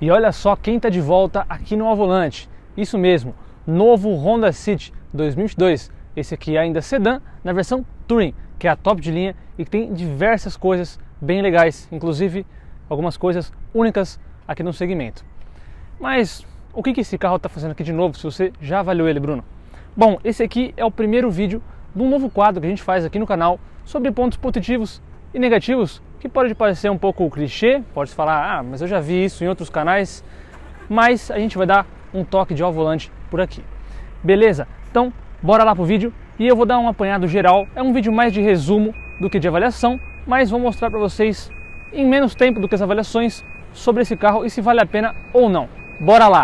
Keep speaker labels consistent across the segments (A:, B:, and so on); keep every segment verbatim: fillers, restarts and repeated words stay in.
A: E olha só quem está de volta aqui no Ao Volante. Isso mesmo, novo Honda City dois mil e vinte e dois. Esse aqui é ainda sedã na versão Touring, que é a top de linha e que tem diversas coisas bem legais, inclusive algumas coisas únicas aqui no segmento. Mas o que, que esse carro está fazendo aqui de novo, se você já avaliou ele, Bruno? Bom, esse aqui é o primeiro vídeo de um novo quadro que a gente faz aqui no canal sobre pontos positivos e negativos, que pode parecer um pouco clichê, pode falar, ah, mas eu já vi isso em outros canais, mas a gente vai dar um toque de ao volante por aqui. Beleza? Então, bora lá pro vídeo e eu vou dar um apanhado geral. É um vídeo mais de resumo do que de avaliação, mas vou mostrar para vocês em menos tempo do que as avaliações sobre esse carro e se vale a pena ou não. Bora lá!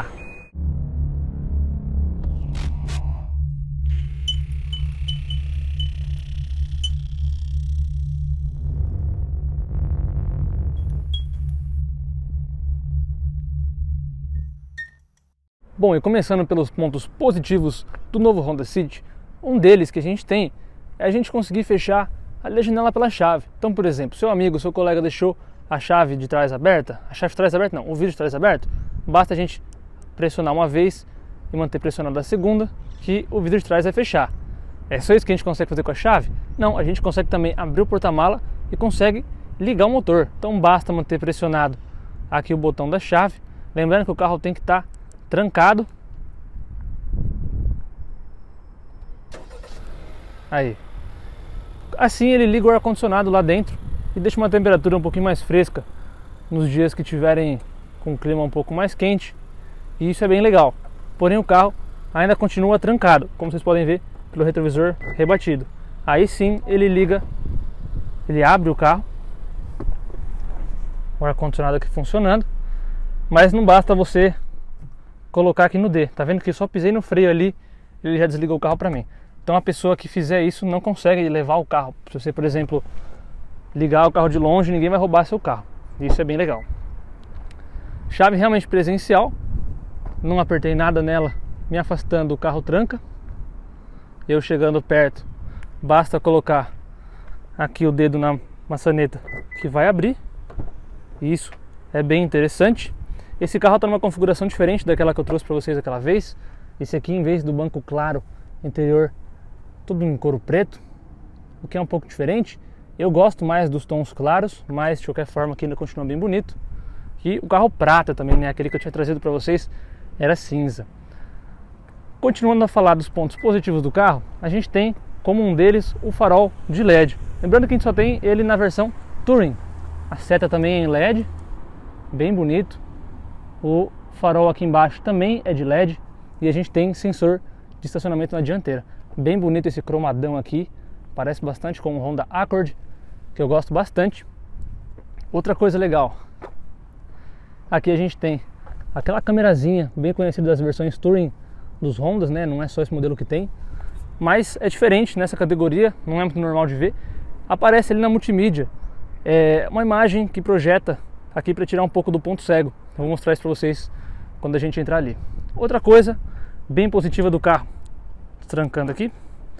A: Bom, e começando pelos pontos positivos do novo Honda City, um deles que a gente tem é a gente conseguir fechar a janela pela chave. Então, por exemplo, seu amigo, seu colega deixou a chave de trás aberta, a chave de trás aberta não, o vidro de trás aberto, basta a gente pressionar uma vez e manter pressionado a segunda que o vidro de trás vai fechar. É só isso que a gente consegue fazer com a chave? Não, a gente consegue também abrir o porta-mala e consegue ligar o motor. Então basta manter pressionado aqui o botão da chave, lembrando que o carro tem que estar trancado. Aí. Assim ele liga o ar-condicionado lá dentro e deixa uma temperatura um pouquinho mais fresca nos dias que tiverem com o clima um pouco mais quente. E isso é bem legal. Porém o carro ainda continua trancado, como vocês podem ver pelo retrovisor rebatido. Aí sim ele liga, ele abre o carro, o ar-condicionado aqui funcionando, mas não basta você colocar aqui no D, tá vendo que só pisei no freio ali, ele já desligou o carro para mim. Então a pessoa que fizer isso não consegue levar o carro. Se você, por exemplo, ligar o carro de longe, ninguém vai roubar seu carro. Isso é bem legal. Chave realmente presencial, não apertei nada nela, me afastando o carro tranca. Eu chegando perto, basta colocar aqui o dedo na maçaneta que vai abrir. Isso é bem interessante. Esse carro está numa configuração diferente daquela que eu trouxe para vocês aquela vez. Esse aqui, em vez do banco claro interior, tudo em couro preto, o que é um pouco diferente. Eu gosto mais dos tons claros, mas de qualquer forma aqui ainda continua bem bonito. E o carro prata também, né? Aquele que eu tinha trazido para vocês era cinza. Continuando a falar dos pontos positivos do carro, a gente tem como um deles o farol de L E D. Lembrando que a gente só tem ele na versão Touring. A seta também é em L E D, bem bonito. O farol aqui embaixo também é de L E D e a gente tem sensor de estacionamento na dianteira. Bem bonito esse cromadão aqui, parece bastante com o Honda Accord, que eu gosto bastante. Outra coisa legal, aqui a gente tem aquela câmerazinha bem conhecida das versões Touring dos Hondas, né? Não é só esse modelo que tem, mas é diferente nessa categoria, não é muito normal de ver. Aparece ali na multimídia, é uma imagem que projeta aqui para tirar um pouco do ponto cego. Eu vou mostrar isso para vocês quando a gente entrar ali. Outra coisa bem positiva do carro, trancando aqui,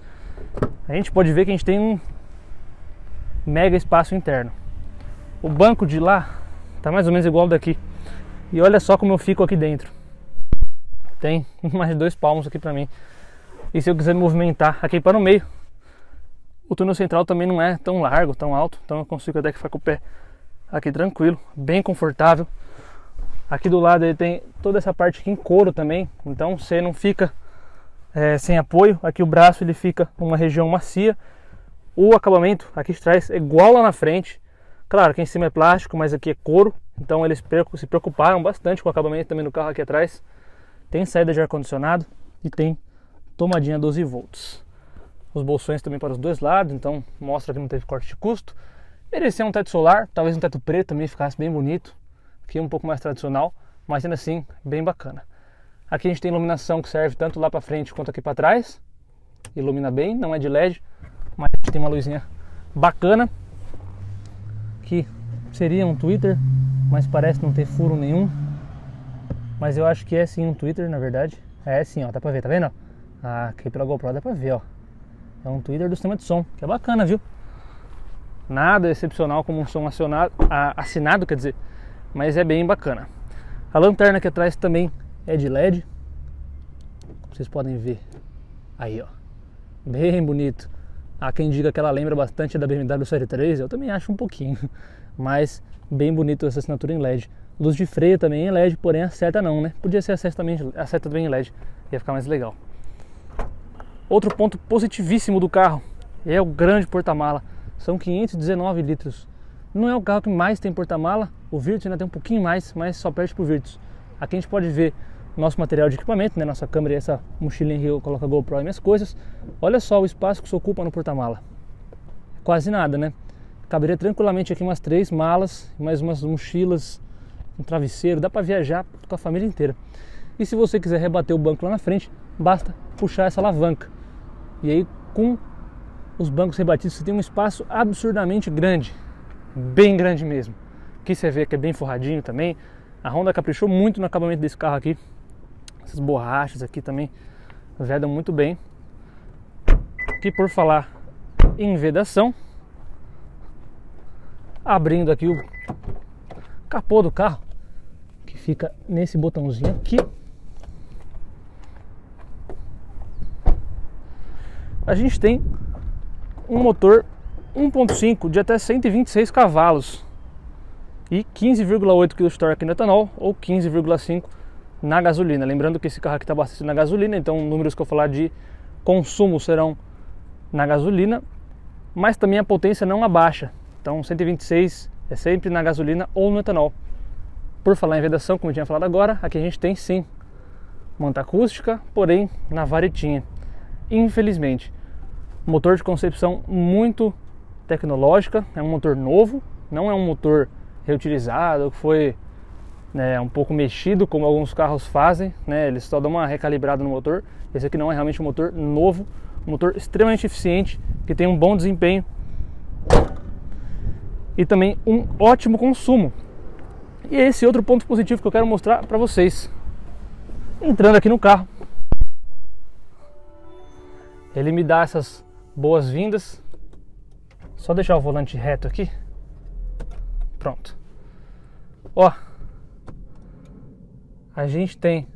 A: a gente pode ver que a gente tem um mega espaço interno. O banco de lá tá mais ou menos igual ao daqui. E olha só como eu fico aqui dentro. Tem mais de dois palmos aqui para mim. E se eu quiser me movimentar aqui para o meio, o túnel central também não é tão largo, tão alto, então eu consigo até que ficar com o pé aqui tranquilo, bem confortável. Aqui do lado ele tem toda essa parte aqui em couro também, então você não fica é, sem apoio. Aqui o braço ele fica numa região macia. O acabamento aqui de trás é igual lá na frente. Claro que em cima é plástico, mas aqui é couro, então eles se preocuparam bastante com o acabamento também do carro aqui atrás. Tem saída de ar-condicionado e tem tomadinha doze volts. Os bolsões também para os dois lados, então mostra que não teve corte de custo. Merecia um teto solar, talvez um teto preto também ficasse bem bonito. Aqui um pouco mais tradicional, mas ainda assim bem bacana. Aqui a gente tem iluminação que serve tanto lá para frente quanto aqui para trás. Ilumina bem, não é de L E D, mas a gente tem uma luzinha bacana. Que seria um Twitter, mas parece não ter furo nenhum. Mas eu acho que é sim um Twitter, na verdade. É sim, ó, dá pra ver, tá vendo? Ah, aqui pela GoPro dá pra ver, ó. É um Twitter do sistema de som, que é bacana, viu? Nada excepcional como um som acionado, assinado, quer dizer, mas é bem bacana. A lanterna aqui atrás também é de L E D, como vocês podem ver. Aí, ó, bem bonito. Há quem diga que ela lembra bastante da B M W série três, eu também acho um pouquinho, mas bem bonito essa assinatura em L E D. Luz de freio também em L E D, porém a seta não, né? Podia ser a seta também, a seta também em L E D, ia ficar mais legal. Outro ponto positivíssimo do carro é o grande porta-mala, são quinhentos e dezenove litros. Não é o carro que mais tem porta-mala, o Virtus ainda tem um pouquinho mais, mas só perde pro Virtus. Aqui a gente pode ver nosso material de equipamento, né? Nossa câmera e essa mochilinha que eu coloco a GoPro e minhas coisas. Olha só o espaço que se ocupa no porta-mala. Quase nada, né? Caberia tranquilamente aqui umas três malas, mais umas mochilas, um travesseiro, dá para viajar com a família inteira. E se você quiser rebater o banco lá na frente, basta puxar essa alavanca. E aí com os bancos rebatidos você tem um espaço absurdamente grande, bem grande mesmo. Aqui você vê que é bem forradinho também. A Honda caprichou muito no acabamento desse carro aqui. Essas borrachas aqui também vedam muito bem. Aqui, por falar em vedação, abrindo aqui o capô do carro, que fica nesse botãozinho aqui, a gente tem um motor um ponto cinco de até cento e vinte e seis cavalos e quinze vírgula oito quilos de torque no etanol ou quinze vírgula cinco na gasolina. Lembrando que esse carro aqui está abastecido na gasolina, então números que eu falar de consumo serão na gasolina, mas também a potência não abaixa. Então cento e vinte e seis é sempre na gasolina ou no etanol. Por falar em vedação, como eu tinha falado agora, aqui a gente tem sim manta acústica, porém na varetinha. Infelizmente, motor de concepção muito tecnológica, é um motor novo, não é um motor reutilizado, que foi né, um pouco mexido como alguns carros fazem, né, eles só dão uma recalibrada no motor. Esse aqui não é realmente um motor novo, um motor extremamente eficiente, que tem um bom desempenho e também um ótimo consumo. E esse outro ponto positivo que eu quero mostrar para vocês. Entrando aqui no carro, ele me dá essas boas-vindas. Só deixar o volante reto aqui. Pronto. Ó, a gente tem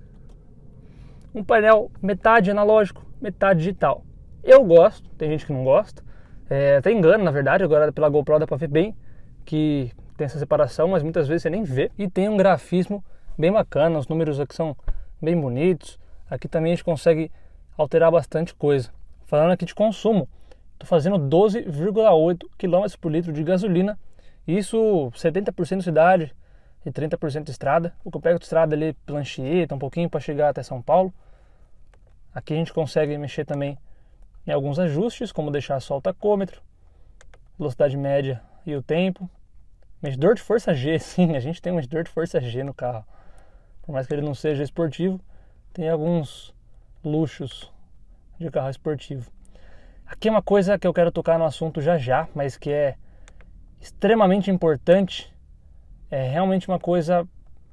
A: um painel metade analógico, metade digital. Eu gosto, tem gente que não gosta. É, até engano, na verdade, agora pela GoPro dá pra ver bem que tem essa separação, mas muitas vezes você nem vê. E tem um grafismo bem bacana, os números aqui são bem bonitos. Aqui também a gente consegue alterar bastante coisa. Falando aqui de consumo, estou fazendo doze vírgula oito quilômetros por litro de gasolina. Isso setenta por cento cidade e trinta por cento estrada. O que eu pego de estrada ali pela Anchieta, um pouquinho para chegar até São Paulo. Aqui a gente consegue mexer também em alguns ajustes, como deixar só o tacômetro, velocidade média e o tempo. Medidor de força G, sim, a gente tem um medidor de força G no carro. Por mais que ele não seja esportivo, tem alguns luxos de carro esportivo. Aqui é uma coisa que eu quero tocar no assunto já já, mas que é extremamente importante. É realmente uma coisa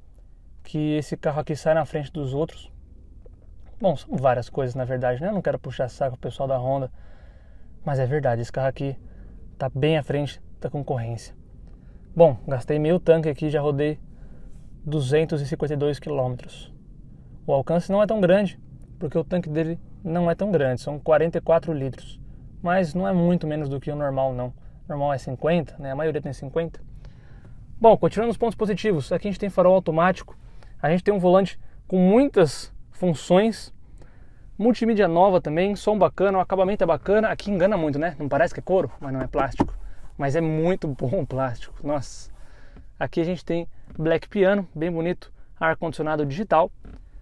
A: que esse carro aqui sai na frente dos outros. Bom, são várias coisas na verdade, né? Eu não quero puxar saco o pessoal da Honda, mas é verdade, esse carro aqui tá bem à frente da concorrência. Bom, gastei meio tanque aqui, já rodei duzentos e cinquenta e dois quilômetros. O alcance não é tão grande, porque o tanque dele não é tão grande, são quarenta e quatro litros. Mas não é muito menos do que o normal não. O normal é cinquenta, né? A maioria tem cinquenta. Bom, continuando os pontos positivos, aqui a gente tem farol automático, a gente tem um volante com muitas funções, multimídia nova também, som bacana, o acabamento é bacana. Aqui engana muito, né? Não parece que é couro, mas não é plástico. Mas é muito bom o plástico, nossa. Aqui a gente tem Black Piano, bem bonito, ar-condicionado digital.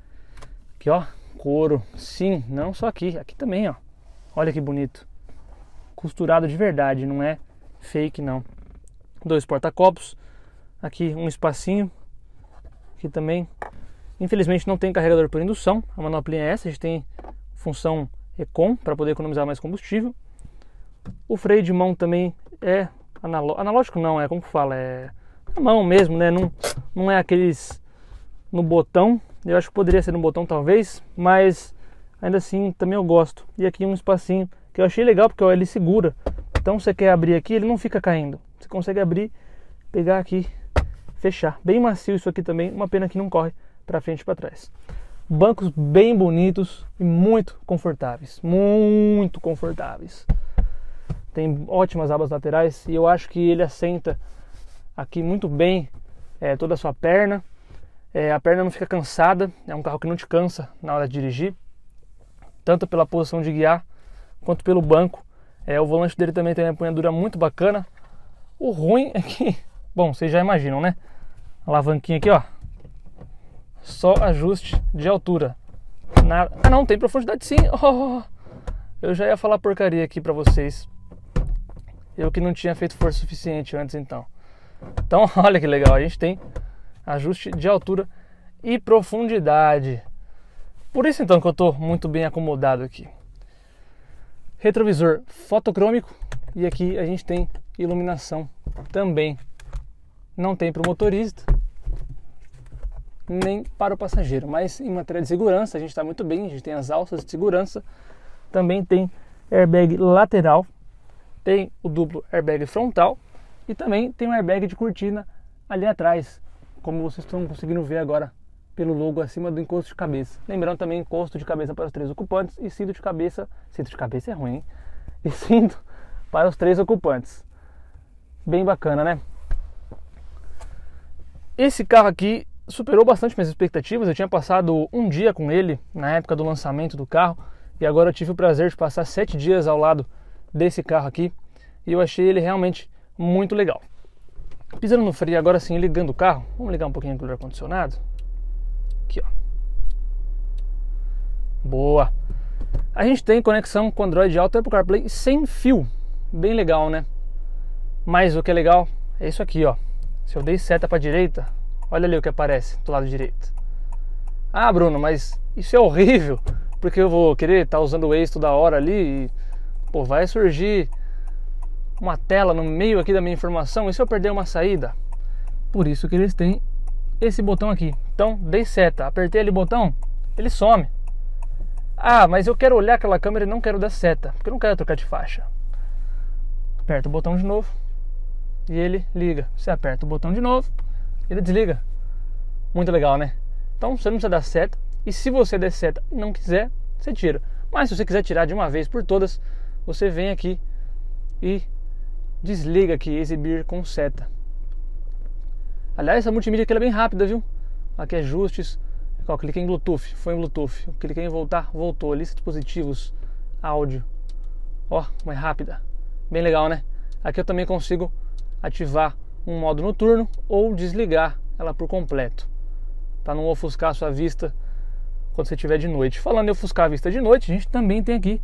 A: Aqui ó, couro, sim, não só aqui, aqui também ó. Olha que bonito. Costurado de verdade, não é fake não. Dois porta-copos. Aqui um espacinho. Aqui também. Infelizmente não tem carregador por indução. A manoplinha é essa. A gente tem função Econ para poder economizar mais combustível. O freio de mão também é analógico. Analógico não, é como que fala? É a mão mesmo, né? Não, não é aqueles no botão. Eu acho que poderia ser no botão talvez, mas ainda assim também eu gosto. E aqui um espacinho que eu achei legal porque ó, ele segura. Então você quer abrir aqui, ele não fica caindo. Você consegue abrir, pegar aqui fechar. Bem macio isso aqui também, uma pena que não corre para frente e para trás. Bancos bem bonitos e muito confortáveis, muito confortáveis. Tem ótimas abas laterais e eu acho que ele assenta aqui muito bem é, toda a sua perna. É, a perna não fica cansada, é um carro que não te cansa na hora de dirigir, tanto pela posição de guiar quanto pelo banco. É, o volante dele também tem uma empunhadura muito bacana. O ruim é que, bom, vocês já imaginam, né? A alavanquinha aqui, ó, só ajuste de altura. Nada... Ah não, tem profundidade sim. Oh, eu já ia falar porcaria aqui pra vocês. Eu que não tinha feito força suficiente antes então. Então olha que legal, a gente tem ajuste de altura e profundidade. Por isso então que eu tô muito bem acomodado aqui. Retrovisor fotocrômico e aqui a gente tem iluminação também. Não tem para o motorista nem para o passageiro, mas em matéria de segurança a gente está muito bem. A gente tem as alças de segurança, também tem airbag lateral, tem o duplo airbag frontal e também tem um airbag de cortina ali atrás, como vocês estão conseguindo ver agora pelo logo acima do encosto de cabeça. Lembrando também encosto de cabeça para os três ocupantes e cinto de cabeça, cinto de cabeça é ruim, hein? E cinto para os três ocupantes. Bem bacana, né? Esse carro aqui superou bastante minhas expectativas. Eu tinha passado um dia com ele na época do lançamento do carro e agora eu tive o prazer de passar sete dias ao lado desse carro aqui e eu achei ele realmente muito legal. Pisando no freio agora sim, ligando o carro, vamos ligar um pouquinho o ar-condicionado. Aqui, ó. Boa. A gente tem conexão com Android Auto e Apple CarPlay sem fio. Bem legal, né? Mas o que é legal é isso aqui, ó. Se eu dei seta para direita, olha ali o que aparece do lado direito. Ah, Bruno, mas isso é horrível, porque eu vou querer estar tá usando o Waze toda hora ali e, pô, vai surgir uma tela no meio aqui da minha informação, e se eu perder uma saída? Por isso que eles têm esse botão aqui. Então, dei seta, apertei ali o botão, ele some. Ah, mas eu quero olhar aquela câmera e não quero dar seta, porque eu não quero trocar de faixa. Aperta o botão de novo e ele liga. Você aperta o botão de novo, ele desliga. Muito legal, né? Então você não precisa dar seta, e se você der seta e não quiser, você tira. Mas se você quiser tirar de uma vez por todas, você vem aqui e desliga aqui, exibir com seta. Aliás, essa multimídia aqui é bem rápida, viu? Aqui ajustes, ó, cliquei em Bluetooth, foi em Bluetooth. Cliquei em voltar, voltou. Lista de dispositivos, áudio. Ó, mais rápida. Bem legal, né? Aqui eu também consigo ativar um modo noturno ou desligar ela por completo, para não ofuscar a sua vista quando você estiver de noite. Falando em ofuscar a vista de noite, a gente também tem aqui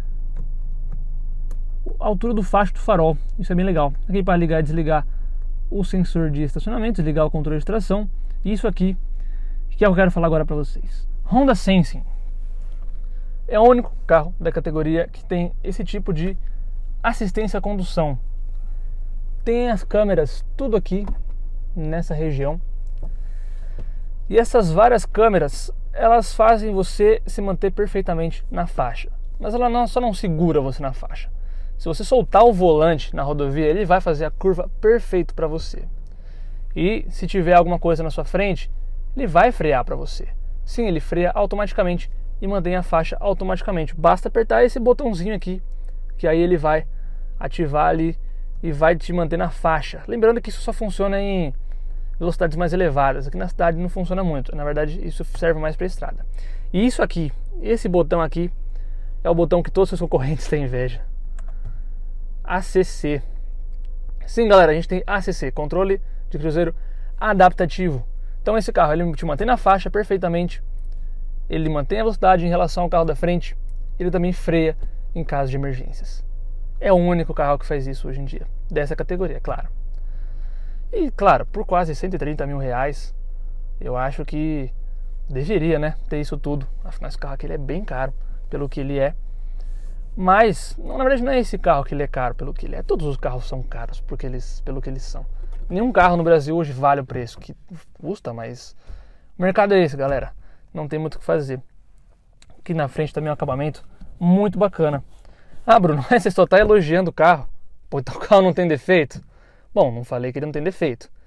A: a altura do facho do farol. Isso é bem legal. Aqui para ligar e desligar o sensor de estacionamento, desligar o controle de tração. E isso aqui que eu quero falar agora para vocês. Honda Sensing é o único carro da categoria que tem esse tipo de assistência à condução. Tem as câmeras tudo aqui nessa região. E essas várias câmeras, elas fazem você se manter perfeitamente na faixa. Mas ela não, só não segura você na faixa. Se você soltar o volante na rodovia, ele vai fazer a curva perfeito para você. E se tiver alguma coisa na sua frente, ele vai frear para você. Sim, ele freia automaticamente e mantém a faixa automaticamente. Basta apertar esse botãozinho aqui, que aí ele vai ativar ali e vai te manter na faixa. Lembrando que isso só funciona em velocidades mais elevadas. Aqui na cidade não funciona muito. Na verdade, isso serve mais para estrada. E isso aqui, esse botão aqui, é o botão que todos os seus concorrentes têm inveja. A C C. Sim, galera, a gente tem A C C, controle de cruzeiro adaptativo. Então esse carro, ele te mantém na faixa perfeitamente. Ele mantém a velocidade em relação ao carro da frente. Ele também freia em caso de emergências. É o único carro que faz isso hoje em dia, dessa categoria, claro. E claro, por quase cento e trinta mil reais, eu acho que deveria, né, ter isso tudo. Afinal, esse carro aqui ele é bem caro pelo que ele é. Mas, na verdade, não é esse carro que ele é caro pelo que ele é. Todos os carros são caros porque eles, pelo que eles são. Nenhum carro no Brasil hoje vale o preço que custa, mas o mercado é esse, galera. Não tem muito o que fazer. Aqui na frente também é um acabamento muito bacana. Ah, Bruno, mas você só está elogiando o carro. Pô, então o carro não tem defeito? Bom, não falei que ele não tem defeito.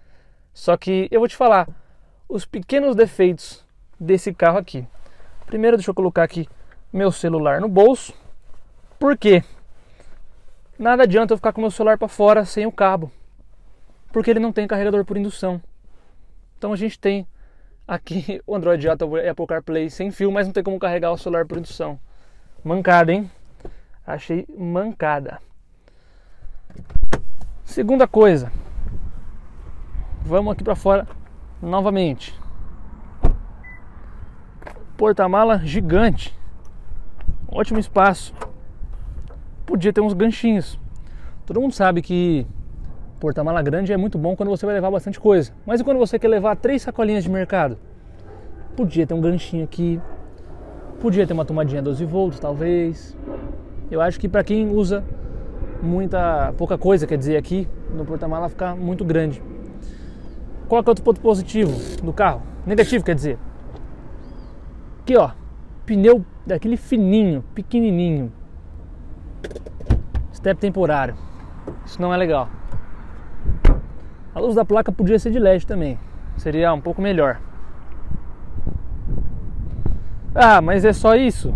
A: Só que eu vou te falar os pequenos defeitos desse carro aqui. Primeiro, deixa eu colocar aqui meu celular no bolso. Por quê? Nada adianta eu ficar com meu celular para fora sem o cabo, porque ele não tem carregador por indução. Então a gente tem aqui o Android Auto e Apple CarPlay sem fio, mas não tem como carregar o celular por indução. Mancada, hein? Achei mancada. Segunda coisa, vamos aqui para fora novamente. Porta-mala gigante, ótimo espaço. Podia ter uns ganchinhos. Todo mundo sabe que porta-mala grande é muito bom quando você vai levar bastante coisa. Mas e quando você quer levar três sacolinhas de mercado? Podia ter um ganchinho aqui. Podia ter uma tomadinha doze volts, talvez. Eu acho que para quem usa muita pouca coisa, quer dizer, aqui no porta-mala fica muito grande. Qual que é outro ponto positivo do carro? Negativo, quer dizer. Aqui, ó, pneu daquele fininho, pequenininho. Step temporário. Isso não é legal. A luz da placa podia ser de L E D também. Seria um pouco melhor. Ah, mas é só isso?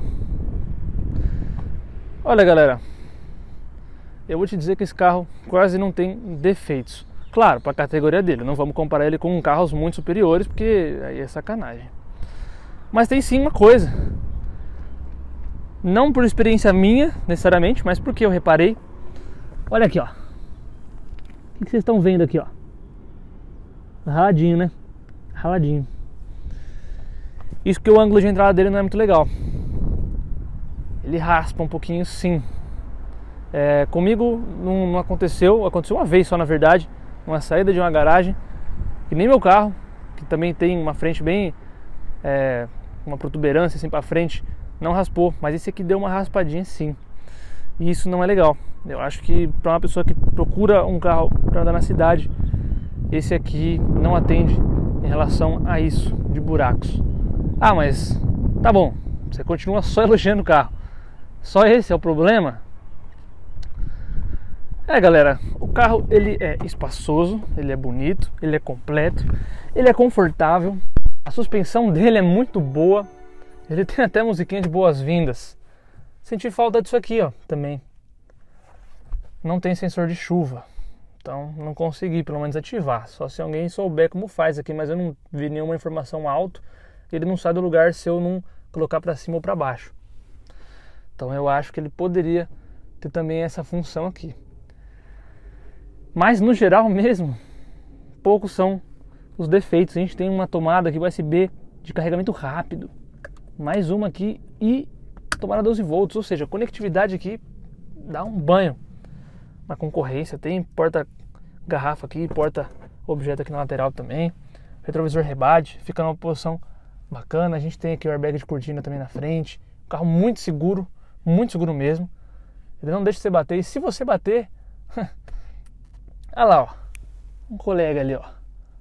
A: Olha, galera, eu vou te dizer que esse carro quase não tem defeitos. Claro, para a categoria dele. Não vamos comparar ele com carros muito superiores, porque aí é sacanagem. Mas tem sim uma coisa. Não por experiência minha, necessariamente, mas porque eu reparei. Olha aqui, ó. O que vocês estão vendo aqui, ó? Raladinho, né? Raladinho. Isso que o ângulo de entrada dele não é muito legal. Ele raspa um pouquinho, sim. É, comigo não, não aconteceu. Aconteceu uma vez só, na verdade. Uma saída de uma garagem. Que nem meu carro, que também tem uma frente bem... É, uma protuberância assim pra frente. Não raspou, mas esse aqui deu uma raspadinha sim. E isso não é legal. Eu acho que para uma pessoa que procura um carro para andar na cidade, esse aqui não atende em relação a isso de buracos. Ah, mas tá bom, você continua só elogiando o carro. Só esse é o problema? É, galera, o carro ele é espaçoso, ele é bonito, ele é completo, ele é confortável, a suspensão dele é muito boa. Ele tem até musiquinha de boas-vindas. Senti falta disso aqui, ó, também. Não tem sensor de chuva. Então não consegui, pelo menos, ativar. Só se alguém souber como faz aqui, mas eu não vi nenhuma informação alto. Ele não sai do lugar se eu não colocar para cima ou para baixo. Então eu acho que ele poderia ter também essa função aqui. Mas no geral mesmo, poucos são os defeitos. A gente tem uma tomada aqui U S B de carregamento rápido. Mais uma aqui e tomada doze volts, ou seja, a conectividade aqui dá um banho na concorrência. Tem porta garrafa aqui, porta objeto aqui na lateral também, retrovisor rebate, fica numa posição bacana. A gente tem aqui o airbag de cortina também na frente. Um carro muito seguro, muito seguro mesmo. Ele não deixa você bater, e se você bater olha lá, ó, um colega ali, ó,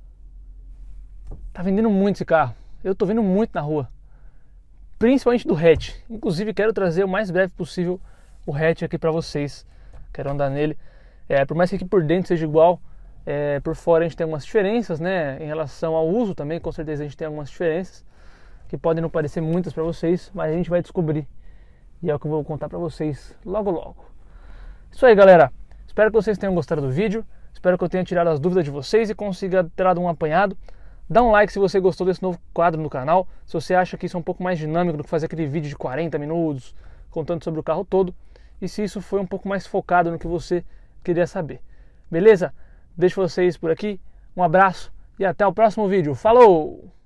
A: tá vendendo muito esse carro. Eu tô vendo muito na rua, principalmente do hatch. Inclusive quero trazer o mais breve possível o hatch aqui pra vocês. Quero andar nele. É, por mais que aqui por dentro seja igual, é, por fora a gente tem algumas diferenças, né? Em relação ao uso também, com certeza a gente tem algumas diferenças que podem não parecer muitas pra vocês, mas a gente vai descobrir. E é o que eu vou contar pra vocês logo logo. Isso aí, galera. Espero que vocês tenham gostado do vídeo. Espero que eu tenha tirado as dúvidas de vocês e consiga ter dado um apanhado. Dá um like se você gostou desse novo quadro no canal. Se você acha que isso é um pouco mais dinâmico do que fazer aquele vídeo de quarenta minutos contando sobre o carro todo. E se isso foi um pouco mais focado no que você queria saber. Beleza? Deixo vocês por aqui. Um abraço e até o próximo vídeo. Falou!